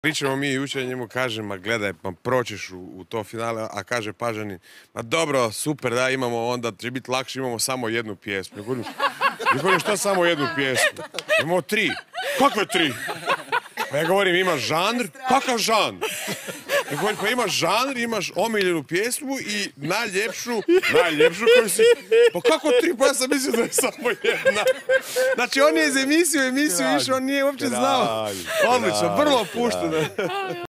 Pričamo mi jučer, njemu kažem, ma gledaj, pa proćeš u to finale, a kaže Pažani, ma dobro, super, da, imamo onda, će biti lakše, imamo samo jednu pjesmu. Ja govorim, šta samo jednu pjesmu? Imamo 3. Kakve 3? Pa ja govorim, imaš žanr? Kakav žanr? Ja govorim, pa imaš žanr, imaš omiljenu pjesmu i najljepšu koju si... Pa kako 3? Pa ja sam mislio da je samo jedna. Znači, on je iz emisiju išao, on nije uopće znao. Odlično, vrlo pušteno.